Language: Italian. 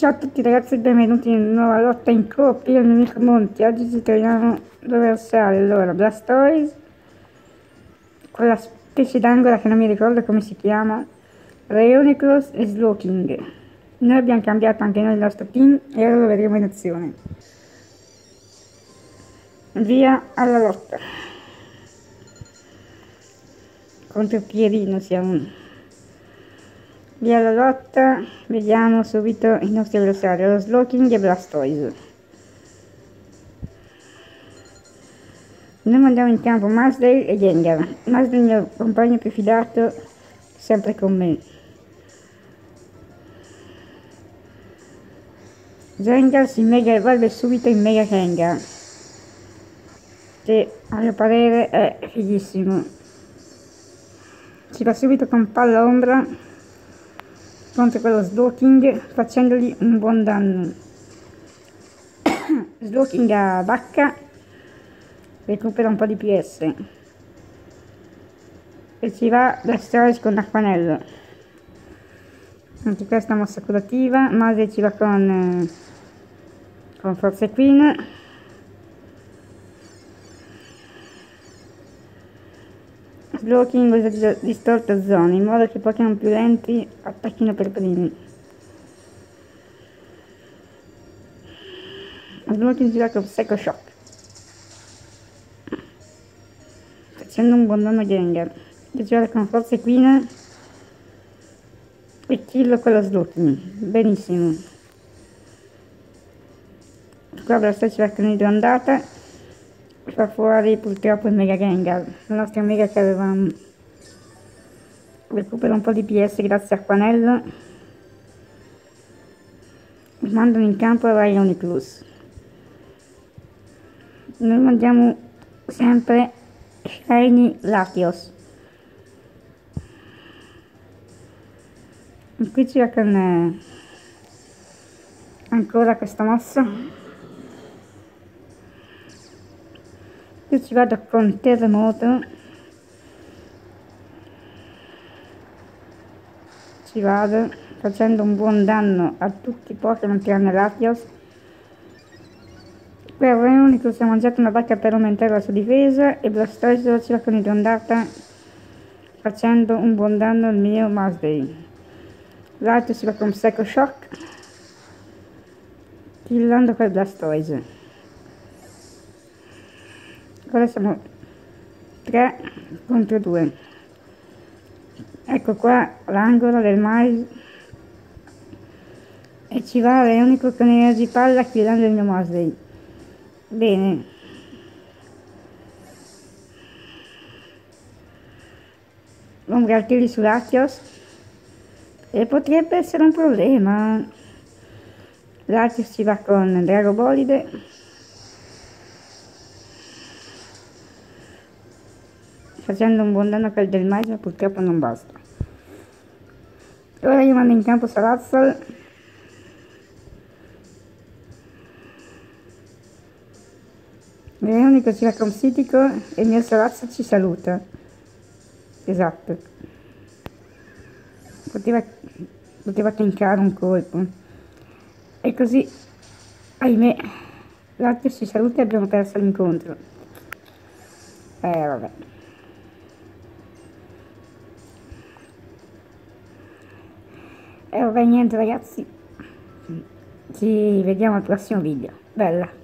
Ciao a tutti ragazzi e benvenuti in una nuova lotta in coppia, il mio amico Monti. Oggi ci troviamo dove versare allora Blastoise, quella specie d'angola che non mi ricordo come si chiama, Reuniclus e Slowking. Noi abbiamo cambiato anche noi il nostro team e ora lo vedremo in azione. Via alla lotta. Contro Pierino siamo. Via la lotta, vediamo subito i nostri avversari, lo Slowking e Blastoise. Noi mandiamo in campo Masdale e Gengar. Masdale è il mio compagno più fidato, sempre con me. Gengar si mega evolve subito in Mega Gengar, che a mio parere è fighissimo. Si va subito con palla ombra contro quello Slowking, facendogli un buon danno. Slowking a bacca, recupera un po' di PS e ci va Blastoise con Acquanello. Anche questa mossa curativa. Mase ci va con Forza Queen. Slowking usa distorto zone in modo che i Pokémon più lenti attacchino per primi. Slowking ci va con Psycho Shock, facendo un buon danno a Gengar. Io ci vado con Forza Queen e killo quello Slowking. Benissimo. Qua Blastoise ci va con idroandata, fa fuori purtroppo il Mega Gengar, la nostra Mega che avevamo. Recupera un po' di PS grazie a Acquanello. Mandano in campo Reuniclus. Noi mandiamo sempre Shiny Latios. E qui ci va con ancora questa mossa. Io ci vado con Terremoto. Ci vado facendo un buon danno a tutti i Pokémon tranne Latios. Per Reuniclus ha mangiato una bacca per aumentare la sua difesa e Blastoise ci va con idroandata facendo un buon danno al mio Masday. L'altro si va con Psycho Shock, killando quel Blastoise. Ora siamo 3 contro 2. Ecco qua l'angolo del mais e ci va Reuniclus con Energy Palla killando il mio Masday. Bene. Ombra Artigli su Latios e potrebbe essere un problema. Latios ci va con Dragobolide, facendo un buon danno a quel del mais, ma purtroppo non basta. Ora io mando in campo Salazzle. L'unico ci va con Psitico e il mio Salazzle ci saluta. Esatto. Poteva tankare un colpo. E così, ahimè, l'altro ci saluta e abbiamo perso l'incontro. Vabbè. Vabbè, niente ragazzi. Ci vediamo al prossimo video. Bella.